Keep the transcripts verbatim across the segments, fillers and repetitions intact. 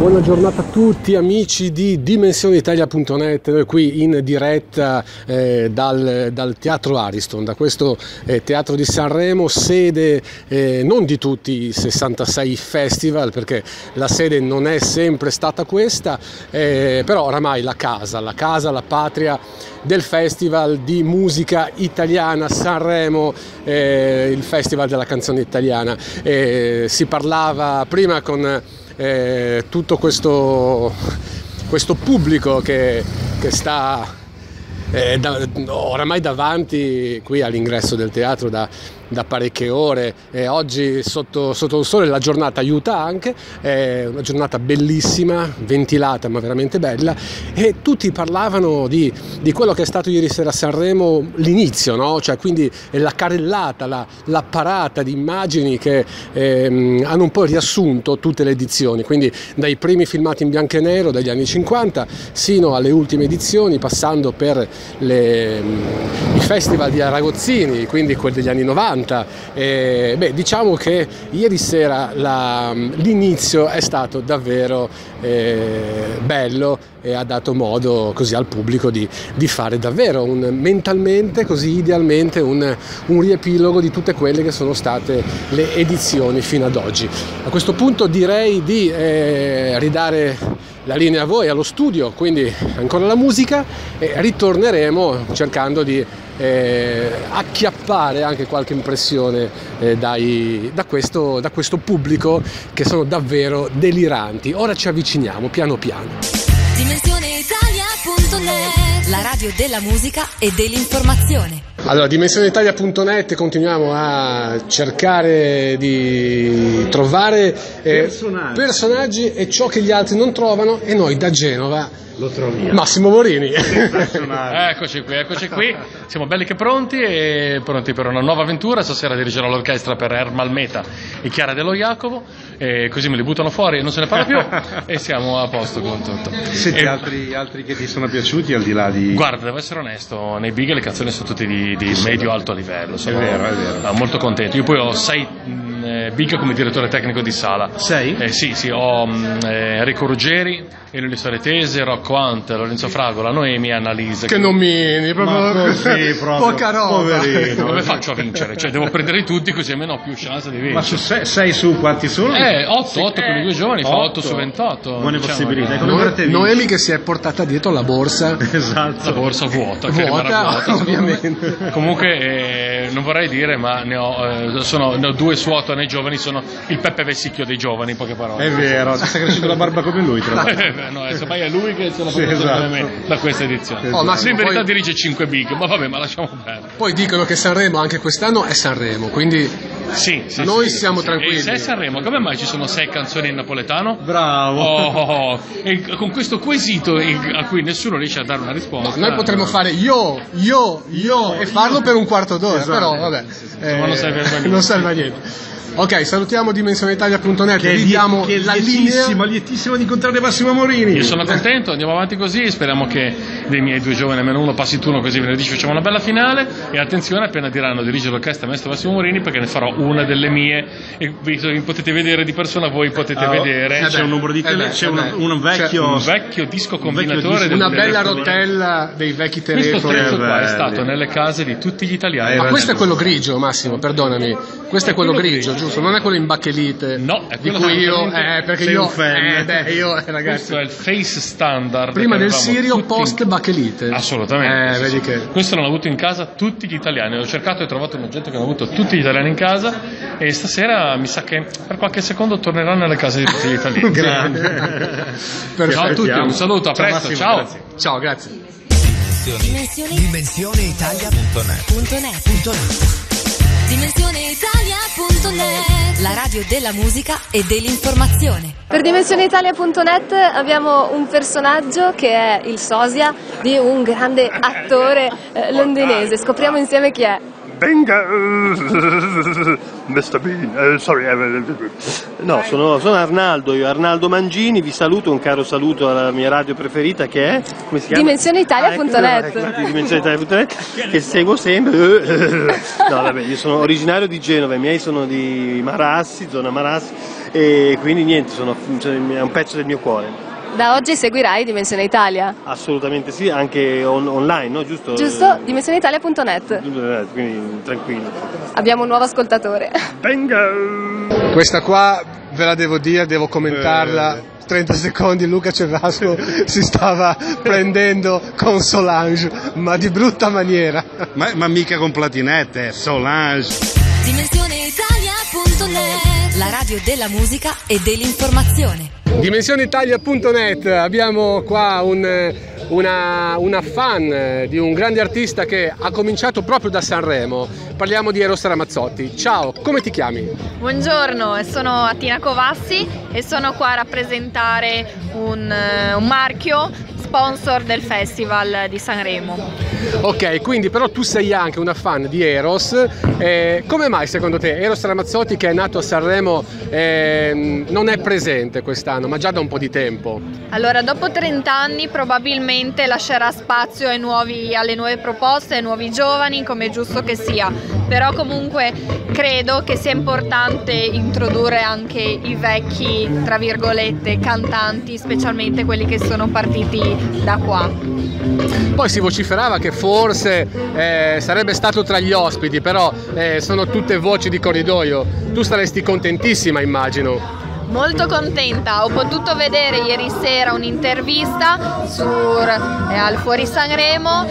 Buona giornata a tutti amici di Dimensione Italia punto net, noi qui in diretta eh, dal, dal Teatro Ariston, da questo eh, Teatro di Sanremo, sede eh, non di tutti i sessantasei festival, perché la sede non è sempre stata questa, eh, però oramai la casa, la casa, la patria del Festival di musica italiana Sanremo, eh, il Festival della canzone italiana. Eh, si parlava prima con Eh, tutto questo, questo pubblico che, che sta eh, da, oramai davanti qui all'ingresso del teatro da, da parecchie ore, e oggi sotto, sotto il sole la giornata aiuta anche, è una giornata bellissima, ventilata ma veramente bella, e tutti parlavano di, di quello che è stato ieri sera a Sanremo, l'inizio, no? Cioè, quindi la carrellata, la, la parata di immagini che ehm, hanno un po' riassunto tutte le edizioni, quindi dai primi filmati in bianco e nero dagli anni cinquanta sino alle ultime edizioni, passando per le, i festival di Aragozzini, quindi quelli degli anni novanta. E, beh, diciamo che ieri sera l'inizio è stato davvero eh, bello e ha dato modo così al pubblico di, di fare davvero un, mentalmente, così idealmente, un, un riepilogo di tutte quelle che sono state le edizioni fino ad oggi. A questo punto direi di eh, ridare la linea a voi, allo studio, quindi ancora la musica, e ritorneremo cercando di eh, acchiappare anche qualche impressione eh, dai, da, questo, da questo pubblico, che sono davvero deliranti. Ora ci avviciniamo piano piano. Dimensione Italia punto net, la radio della musica e dell'informazione. Allora, Dimensione Italia punto net, continuiamo a cercare di trovare eh, personaggi. personaggi e ciò che gli altri non trovano, e noi da Genova lo troviamo. Massimo Morini. Eccoci qui, eccoci qui, siamo belli che pronti, e pronti per una nuova avventura. Stasera dirigerò l'orchestra per Ermal Meta e Chiara Dello Jacopo, e così me li buttano fuori e non se ne parla più e siamo a posto con tutto. Senti, e... altri, altri che ti sono piaciuti al di là di... Guarda, devo essere onesto, nei big le canzoni sono tutte di, di medio-alto livello, sono è vero, è vero. molto contento. Io poi ho sei mh, big come direttore tecnico di sala. Sei? Eh, sì, sì, ho mh, eh, Enrico Ruggeri, Elio Soretese, Rocco Hunt, Lorenzo Fragola, Noemi e Annalisa. Che nomini, proprio così, proprio poca roba. Poverino. Come faccio a vincere? Cioè, devo prendere tutti, così almeno ho più chance di vincere. Ma su sei, sei su quanti sono? Eh, otto, otto con i due giovani, fa otto. otto su ventotto. Buone diciamo, possibilità. eh. Come Noemi, per te Noemi vinci? che si è portata dietro la borsa. Esatto. La borsa vuota, che Vuota, rimarrà vuota, secondo me. ovviamente. Comunque eh, non vorrei dire, ma ne ho, eh, sono, ne ho due su otto nei giovani, sono il Peppe Vessicchio dei giovani, in poche parole. È vero, ti sta crescendo la barba come lui, tra l'altro. Eh, no, eh, semmai è lui che se la Sì, porta esatto. da me da questa edizione. Oh, Massimo, in verità poi- dirige cinque big, ma vabbè, ma lasciamo perdere. Poi dicono che Sanremo anche quest'anno è Sanremo, quindi Sì, sì, noi sì, siamo sì. tranquilli. E se è Sanremo, come mai ci sono sei canzoni in napoletano? Bravo. Oh, oh, oh. E con questo quesito a cui nessuno riesce a dare una risposta. noi potremmo fare io, io, io e farlo per un quarto d'ora, Esatto. però vabbè, eh, ma non serve a niente. non serve a niente. Ok, salutiamo Dimensione Italia punto net, Che è ridiamo liet- che la è linea. lietissimo, lietissimo di incontrare Massimo Morini. Io sono contento, andiamo avanti così, speriamo che dei miei due giovani almeno uno passi turno, così venerdì ci facciamo una bella finale. E attenzione, appena diranno dirige l'orchestra maestro Massimo Morini, perché ne farò una delle mie, e visto che mi potete vedere di persona, voi potete Ah, vedere. eh c'è beh, un numero di eh tele- beh, c'è eh un, beh. un vecchio un vecchio disco un vecchio combinatore disco- del Una bella telefono. rotella dei vecchi Questo telefoni. strezzo qua è belli. stato nelle case di tutti gli italiani. Ma questo è quello grigio, Massimo, perdonami. Questo è quello quello grigio, grigio, giusto? sì. Non è quello in bacchelite. No, è di quello cui io, assolutamente- eh, perché sei io, un fan. eh, beh, io, eh, ragazzi, Questo è il face standard. prima che del avevamo Sirio, tutti in- post bacchelite. Assolutamente. Eh, sì, vedi sì. che. Questo l'hanno avuto in casa tutti gli italiani. Ho cercato e ho trovato un oggetto che hanno avuto tutti gli italiani in casa, e stasera mi sa che per qualche secondo tornerà nelle case di tutti gli italiani. grande. Perfetto. Ciao a tutti, un saluto, a Ciao, presto, Massimo, ciao. grazie. Ciao, grazie. Dimensione Dimensione Italia punto net. punto net. Dimensione Italia punto net, la radio della musica e dell'informazione. Per Dimensione Italia punto net abbiamo un personaggio che è il sosia di un grande attore eh, londinese. Scopriamo insieme chi è. Venga, uh, mister Bean, uh, sorry, uh, No, sono, sono Arnaldo, io Arnaldo Mangini, vi saluto, un caro saluto alla mia radio preferita che è, come si chiama? Dimensione Italia punto net. Ah, ecco, ecco, Dimensione Italia punto net, che seguo sempre. No, vabbè, io sono originario di Genova, i miei sono di Marassi, zona Marassi, e quindi niente, sono, cioè, è un pezzo del mio cuore. Da oggi seguirai Dimensione Italia. Assolutamente sì, anche on- online, no? Giusto? Giusto? dimensione italia punto net. Quindi tranquillo. Abbiamo un nuovo ascoltatore. Venga! Questa qua ve la devo dire, devo commentarla. trenta secondi Luca Cevasco si stava prendendo con Solange, ma di brutta maniera. Ma, ma mica con Platinette, Solange. dimensione italia punto net, la radio della musica e dell'informazione. dimensione italia punto net, abbiamo qua un, una, una fan di un grande artista che ha cominciato proprio da Sanremo. Parliamo di Eros Ramazzotti. Ciao, come ti chiami? Buongiorno, sono Atina Covassi e sono qua a rappresentare un, un marchio sponsor del Festival di Sanremo. Ok, quindi però tu sei anche una fan di Eros. Eh, come mai secondo te Eros Ramazzotti, che è nato a Sanremo, eh, non è presente quest'anno, ma già da un po' di tempo? Allora, dopo trenta anni probabilmente lascerà spazio ai nuovi, alle nuove proposte, ai nuovi giovani, come è giusto che sia. Però comunque credo che sia importante introdurre anche i vecchi, tra virgolette, cantanti, specialmente quelli che sono partiti da qua. Poi si vociferava che forse eh, sarebbe stato tra gli ospiti, però eh, sono tutte voci di corridoio. Tu saresti contentissima, immagino. Molto contenta, ho potuto vedere ieri sera un'intervista su, eh, al Fuori Sanremo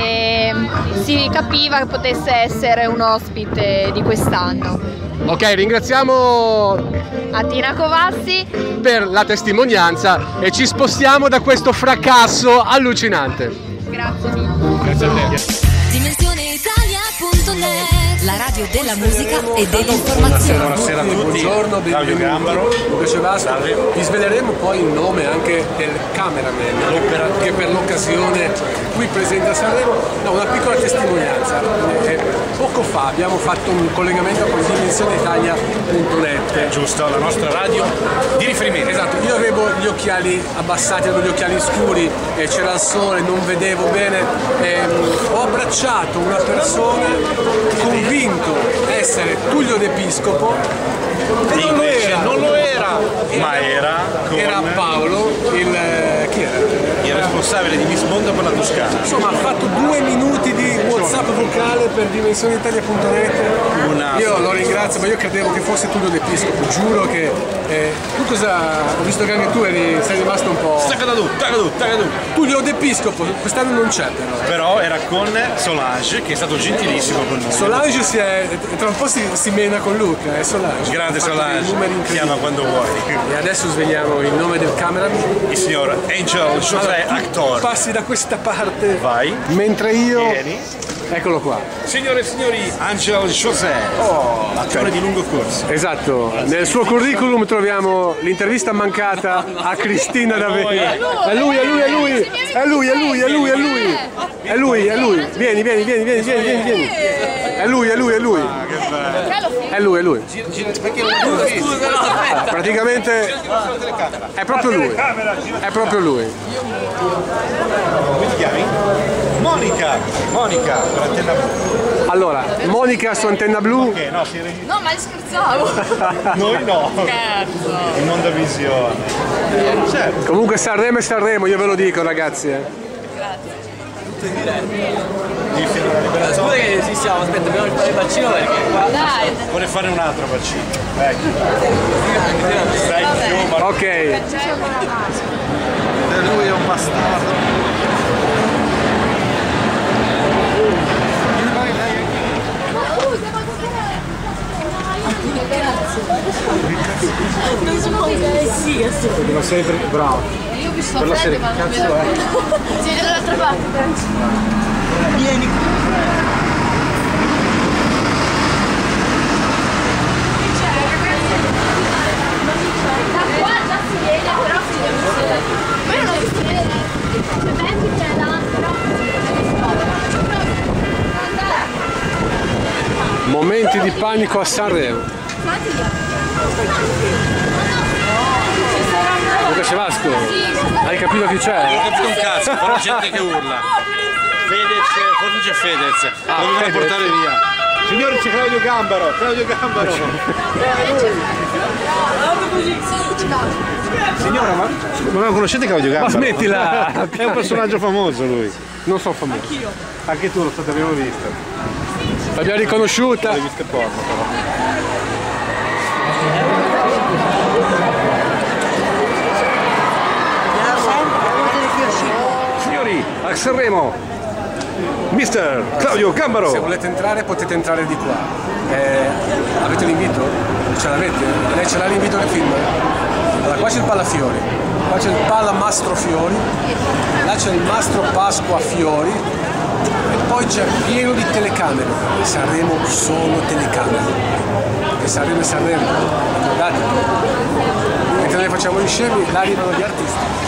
e si capiva che potesse essere un ospite di quest'anno. Ok, ringraziamo Atina Covassi per la testimonianza e ci spostiamo da questo fracasso allucinante. Grazie mille. Grazie a te. dimensione italia punto net, la radio della musica e dell'informazione. Buonasera a tutti. Buongiorno, benvenuti. Luca Cevasco. Vi sveleremo poi il nome anche del cameraman che per, che per l'occasione qui presente a Sanremo. No, una piccola testimonianza. Eh, poco fa abbiamo fatto un collegamento con dimensione italia punto net. Giusto, la nostra radio di riferimento. Esatto, io avevo gli occhiali abbassati, avevo gli occhiali scuri, e c'era il sole, non vedevo bene. Ehm, ho abbracciato una persona convinto essere Tullio d'Episcopo e non lo era, non lo era, ma era con... era Paolo, il, chi era? il responsabile di Miss Mondo per la Toscana. Insomma, ha fatto due minuti di WhatsApp vocale per dimensione italia punto net. Una... Io lo ringrazio, ma io credevo che fosse Tullio d'Episcopo, giuro che... Eh, tu cosa... ho visto che anche tu eri, sei rimasto un po'... Tacadù, tacadù, tacadù. Tullio d'Episcopo, quest'anno non c'è però. Però era con Solange, che è stato gentilissimo con noi. Solange si è... tra un po' si, si mena con Luca, è Solange. Grande Solange, chiama quando vuoi. E adesso svegliamo il nome del cameraman. Il signor Angel José Actor. Passi da questa parte. Vai. Mentre io... Vieni. Eccolo qua. Signore e signori, Angel José, oh, attore di lungo corso. Esatto, nel suo curriculum troviamo l'intervista mancata a Cristina D'Avena. È lui, è lui, è lui, è lui, è lui, è lui, è lui, è lui, è lui. Vieni, vieni, vieni, vieni, vieni, vieni, vieni. È lui, è lui, è lui. È lui, è lui. Praticamente è proprio lui. È proprio lui. Come ti chiami? Monica, Monica, per Antenna Blu. Allora, Monica su Antenna Blu. Okay, no, si reg... No, ma scherzavo. Noi no. Scherzo. In onda visione. Certo. Comunque Sanremo è Sanremo, io ve lo dico, ragazzi. Eh. Grazie. Scusa che sì, siamo, aspetta, dobbiamo fare il bacino perché qua... Dai. Vuole fare un altro bacino. Ecco. Stai più, ma... Ok. Lui è un bastardo. Non sono sì, assolutamente. Ma sei bravo. Io ho visto Per la serie, ma non cazzo mi è? Si vede dall'altra parte. Vieni. Da qua già si vede, però si vede. Poi non ho visto vedere. Se metti c'è davanti, però Momenti di panico a Sanremo. Luca Cevasco, hai capito chi c'è? Non ho capito un cazzo, però gente che urla. Fedez, forse c'è Fedez. Lo dobbiamo portare via. Signori, c'è Claudio Gambaro, Claudio Gambaro. Signora, ma, ma non conoscete Claudio Gambaro? Ma smettila! È un personaggio famoso lui. Non so famoso. Anch'io. Anche tu, lo so, t'abbiamo visto. L'abbiamo riconosciuta. L'hai visto porno però. Signori, a Sanremo, mister Claudio Gambaro. Se volete entrare potete entrare di qua. Eh, avete l'invito? Ce l'avete? Lei ce l'ha l'invito del film? Allora, qua c'è il Palafiori, qua c'è il Palamastro Fiori, là c'è il Mastro Pasqua Fiori e poi c'è pieno di telecamere. Sanremo sono telecamere. E Sanremo è Sanremo, ricordate? Mentre noi facciamo gli scemi, là arrivano gli artisti.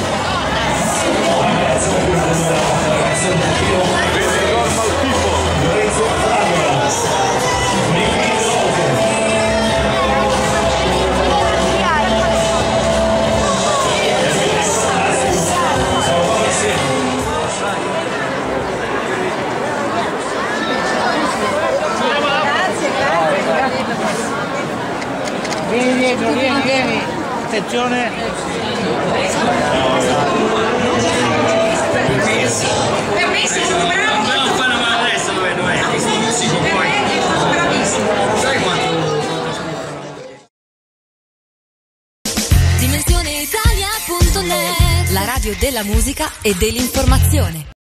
Vieni dietro, vieni, vieni. Attenzione. Permesso, bravo. Non fanno male adesso, dove dov'è? Musico poi. Bravissimo. Sai quanto? Dimensione Italia punto net, la radio della musica e dell'informazione.